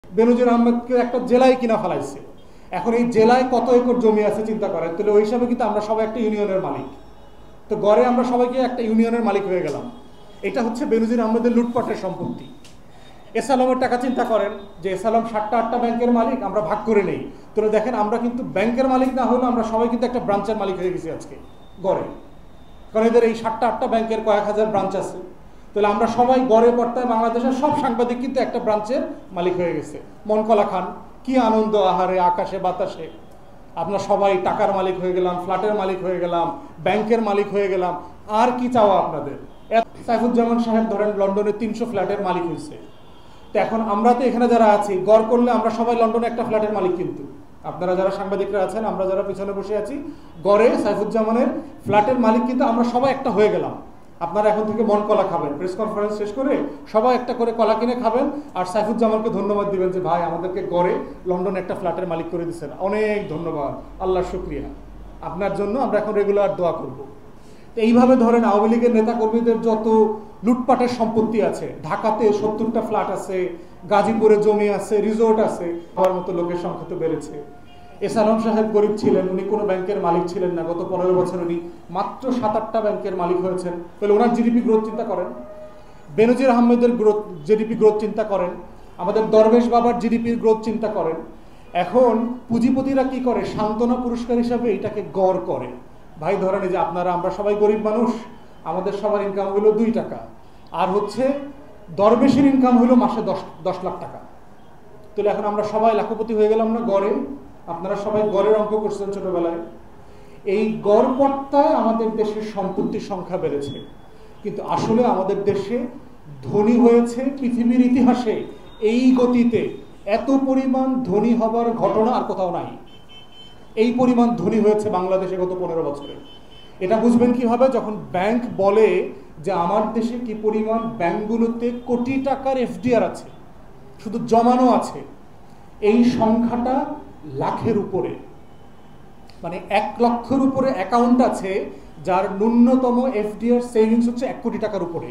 বেনজির আহমেদকে একটা জেলায় কিনা ফেলাইছে। এখন এই জেলায় কত একর জমি আছে চিন্তা করেন, তাহলে ওই হিসাবে কিন্তু আমরা সবাই একটা ইউনিয়নের মালিক। তো গড়ে আমরা সবাইকে একটা ইউনিয়নের মালিক হয়ে গেলাম। এটা হচ্ছে বেনজির আহমেদের লুটপাটের সম্পত্তি। এসালামের টাকা চিন্তা করেন যে এসালাম 7টা-8টা ব্যাংকের মালিক, আমরা ভাগ করে নেই। তাহলে দেখেন আমরা কিন্তু ব্যাংকের মালিক না হলেও আমরা সবাই কিন্তু একটা ব্রাঞ্চের মালিক হয়ে গেছি আজকে গড়ে। কারণ এদের এই 7টা-8টা ব্যাংকের কয়েক হাজার ব্রাঞ্চ আছে। তাহলে আমরা সবাই গড়ে পড়তায় বাংলাদেশের সব সাংবাদিক কিন্তু একটা ব্রাঞ্চের মালিক হয়ে গেছে। মনকলা খান, কি আনন্দ আহারে, আকাশে বাতাসে আমরা সবাই টাকার মালিক হয়ে গেলাম, ফ্ল্যাটের মালিক হয়ে গেলাম, ব্যাংকের মালিক হয়ে গেলাম। আর কি চাওয়া আপনাদের? সাইফুজ্জামান সাহেব ধরেন লন্ডনে 300 ফ্ল্যাটের মালিক হয়েছে। তো এখন আমরা তো এখানে যারা আছি গড় করলে আমরা সবাই লন্ডনে একটা ফ্ল্যাটের মালিক, কিন্তু আপনারা যারা সাংবাদিকরা আছেন, আমরা যারা পিছনে বসে আছি, গড়ে সাইফুজ্জামানের ফ্ল্যাটের মালিক কিন্তু আমরা সবাই একটা হয়ে গেলাম। আপনারা এখন থেকে মন কলা খাবেন, প্রেস কনফারেন্স শেষ করে সবাই একটা করে কলা কিনে খাবেন আর সাইফুজ্জামানকে ধন্যবাদ দিবেন যে ভাই আমাদেরকে গড়ে লন্ডনে একটা ফ্ল্যাটের মালিক করে দিচ্ছেন, অনেক ধন্যবাদ, আল্লাহর শুকরিয়া, আপনার জন্য আমরা এখন রেগুলার দোয়া করব। এইভাবে ধরেন আওয়ামী লীগের নেতাকর্মীদের যত লুটপাটের সম্পত্তি আছে, ঢাকাতে 70টা ফ্ল্যাট আছে, গাজীপুরে জমি আছে, রিসোর্ট আছে, হওয়ার মতো লোকের সংখ্যা তো বেড়েছে। এসালাম সাহেব গরিব ছিলেন, উনি কোনো ব্যাংকের মালিক ছিলেন না। গত 15 বছর উনি মাত্র 7-8টা ব্যাংকের মালিক হয়েছেন। তাহলে ওনার জিডিপি গ্রোথ চিন্তা করেন, বেনজির আহমেদের গ্রোথ জিডিপি গ্রোথ চিন্তা করেন, আমাদের দরবেশ বাবার জিডিপির গ্রোথ চিন্তা করেন। এখন পুঁজিপতিরা কি করে? সান্ত্বনা পুরস্কার হিসাবে এটাকে গড় করে। ভাই ধরেন যে আপনারা আমরা সবাই গরিব মানুষ, আমাদের সবার ইনকাম হলো 2 টাকা, আর হচ্ছে দরবেশের ইনকাম হলো মাসে 10 লাখ টাকা। তাহলে এখন আমরা সবাই লাখপতি হয়ে গেলাম না গড়ে? আপনারা সবাই গড়ের অঙ্ক করছেন ছোটবেলায়। এই গড় পর্তায় আমাদের দেশের সম্পত্তির সংখ্যা বেড়েছে, কিন্তু আসলে আমাদের দেশে ধনী হয়েছে পৃথিবীর ইতিহাসে এই গতিতে এত পরিমাণ ধনী হবার ঘটনা আর কোথাও নাই। এই পরিমাণ ধনী হয়েছে বাংলাদেশে গত 15 বছরে। এটা বুঝবেন কিভাবে? যখন ব্যাংক বলে যে আমার দেশে কি পরিমাণ ব্যাংকগুলোতে কোটি টাকার এফডিআর আছে, শুধু জমানো আছে, এই সংখ্যাটা লাখের উপরে, মানে 1 লক্ষের উপরে অ্যাকাউন্ট আছে যার ন্যূনতম এফডিআর সেভিংস হচ্ছে 1 কোটি টাকার উপরে।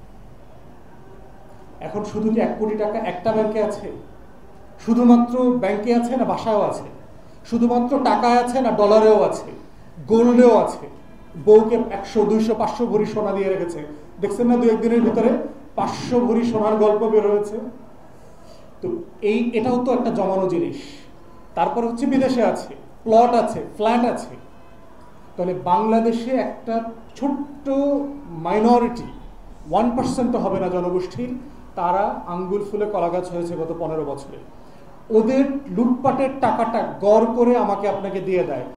এখন শুধু কি 1 কোটি টাকা একটা ব্যাংকে আছে? শুধুমাত্র ব্যাংকে আছে না বাসায়ও আছে? শুধুমাত্র টাকায় আছে না ডলারেও আছে, গোল্ডেও আছে? বউকে 100, 200, 500 ভরি সোনা দিয়ে রেখেছে, দেখছেন না 2-1 দিনের ভিতরে 500 ভরি সোনার গল্প বের হয়েছে। তো এটাও তো একটা জমানো জিনিস। তারপর হচ্ছে বিদেশে আছে, প্লট আছে, ফ্ল্যাট আছে। তাহলে বাংলাদেশে একটা ছোট্ট মাইনরিটি, 1% তো হবে না জনগোষ্ঠীর, তারা আঙ্গুল ফুলে কলা গাছ হয়েছে গত 15 বছরে। ওদের লুটপাটের টাকাটা গড় করে আমাকে আপনাকে দিয়ে দেয়।